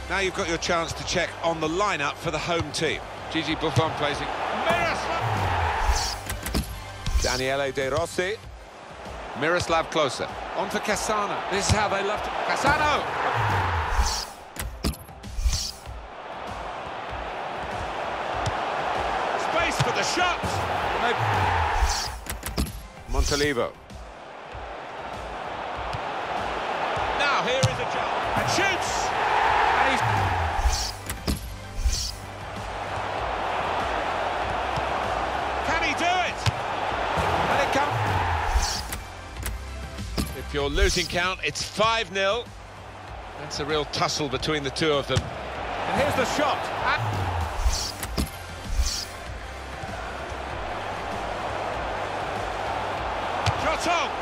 Now you've got your chance to check on the lineup for the home team. Gigi Buffon placing. Daniele De Rossi. Miroslav Klose. On for Cassano. This is how they love to... Cassano! Space for the shot! Montalivo. Now here is a chance. And shoots! And he's... Can he do it? And it comes... If you're losing count, it's 5-0. That's a real tussle between the two of them. And here's the shot. Shot on!